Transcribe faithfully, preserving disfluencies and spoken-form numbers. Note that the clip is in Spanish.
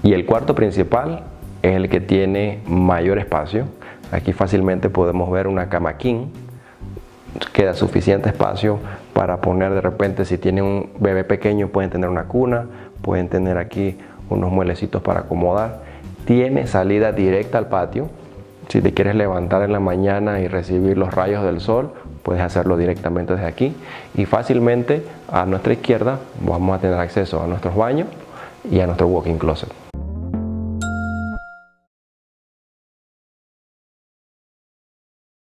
Y el cuarto principal es el que tiene mayor espacio. Aquí fácilmente podemos ver una cama king. Queda suficiente espacio para poner de repente, si tienen un bebé pequeño, pueden tener una cuna, pueden tener aquí unos mueblecitos para acomodar. Tiene salida directa al patio. Si te quieres levantar en la mañana y recibir los rayos del sol, puedes hacerlo directamente desde aquí. Y fácilmente a nuestra izquierda vamos a tener acceso a nuestros baños y a nuestro walk-in closet.